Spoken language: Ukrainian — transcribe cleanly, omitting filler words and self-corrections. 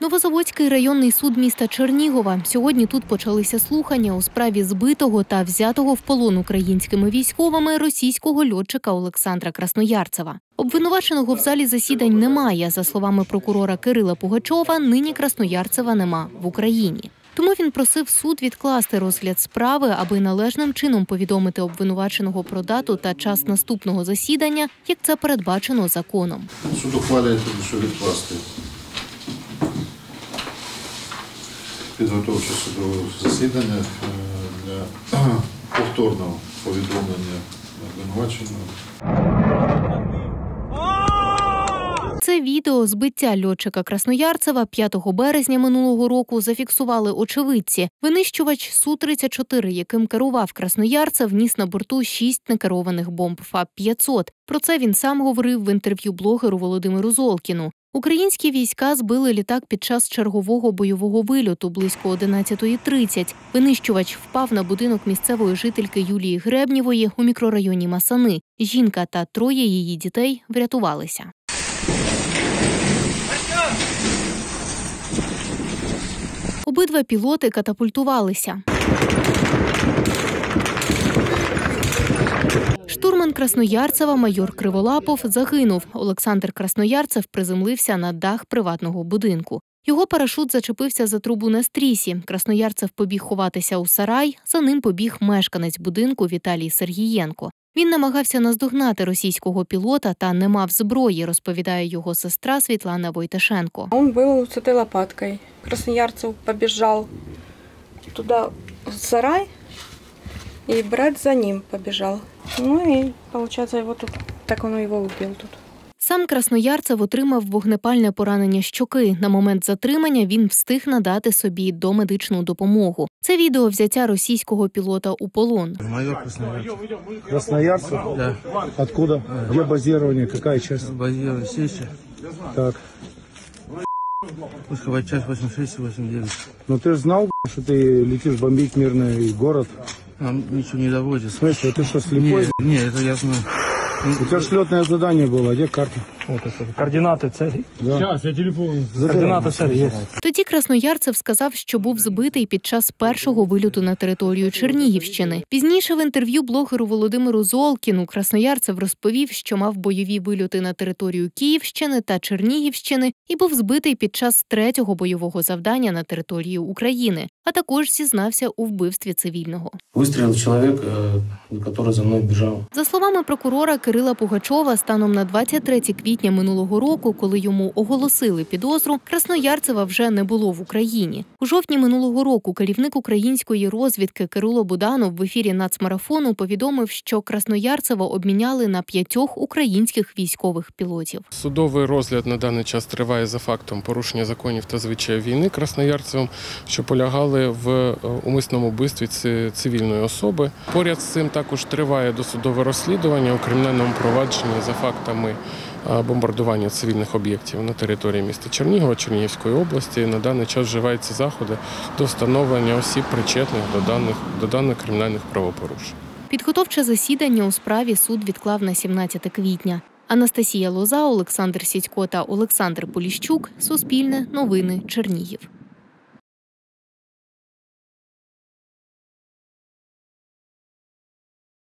Новозаводський районний суд міста Чернігова. Сьогодні тут почалися слухання у справі збитого та взятого в полон українськими військовими російського льотчика Олександра Красноярцева. Обвинуваченого в залі засідань немає. За словами прокурора Кирила Пугачова, нині Красноярцева нема в Україні. Тому він просив суд відкласти розгляд справи, аби належним чином повідомити обвинуваченого про дату та час наступного засідання, як це передбачено законом. Суд ухвалює, що відкласти підготовче судове засідання для повторного повідомлення обвинуваченого. Це відео збиття льотчика Красноярцева 5 березня минулого року зафіксували очевидці. Винищувач Су-34, яким керував Красноярцев, ніс на борту 6 некерованих бомб ФАП-500. Про це він сам говорив в інтерв'ю блогеру Володимиру Золкіну. Українські війська збили літак під час чергового бойового вильоту близько 11:30. Винищувач впав на будинок місцевої жительки Юлії Гребнєвої у мікрорайоні Масани. Жінка та 3 її дітей врятувалися. Обидва пілоти катапультувалися. Штурман Красноярцева майор Криволапов загинув. Олександр Красноярцев приземлився на дах приватного будинку. Його парашут зачепився за трубу на стрісі. Красноярцев побіг ховатися у сарай, за ним побіг мешканець будинку Віталій Сергієнко. Він намагався наздогнати російського пілота та не мав зброї, розповідає його сестра Світлана Войташенко. Він був з цією лопаткою. Красноярцев побіжав туди, в сарай, і брат за ним побіжав. Ну і, виходить, його тут, так він його вбив тут. Сам Красноярцев отримав вогнепальне поранення щоки. На момент затримання він встиг надати собі домедичну допомогу. Це відео взяття російського пілота у полон. Майор Красноярцев. Красноярцев? Да. Откуда? Где базирование? Какая часть? Базирование Сечи. Так. Пусковая часть 86 и 89. Ну ты же знал, что ты летишь бомбить мирный город? Нам ничего не доводит. В смысле, ты что, слепой? Не, это я знаю. У тебя же летное задание было, где карта? Вот это, координаты цели. Да. Сейчас, я телефон. Координаты цели есть. Тоді Красноярцев сказав, що був збитий під час першого вильоту на територію Чернігівщини. Пізніше в інтерв'ю блогеру Володимиру Золкіну Красноярцев розповів, що мав бойові вильоти на територію Київщини та Чернігівщини і був збитий під час 3-го бойового завдання на території України, а також зізнався у вбивстві цивільного. Вистрілив чоловік, який за мною біжав. За словами прокурора Кирила Пугачова, станом на 23 квітня минулого року, коли йому оголосили підозру, Красноярцева вже не було в Україні. У жовтні минулого року керівник української розвідки Кирило Буданов в ефірі «Нацмарафону» повідомив, що Красноярцева обміняли на 5 українських військових пілотів. Судовий розгляд на даний час триває за фактом порушення законів та звичаїв війни Красноярцевим, що полягали в умисному вбивстві цивільної особи. Поряд з цим також триває досудове розслідування у кримінальному провадженні за фактами бомбардування цивільних об'єктів на території міста Чернігова, Чернігівської області. На даний час вживаються заходи до встановлення осіб, причетних до даних кримінальних правопорушень. Підготовче засідання у справі суд відклав на 17 квітня. Анастасія Лоза, Олександр Сідько та Олександр Поліщук. Суспільне новини, Чернігів.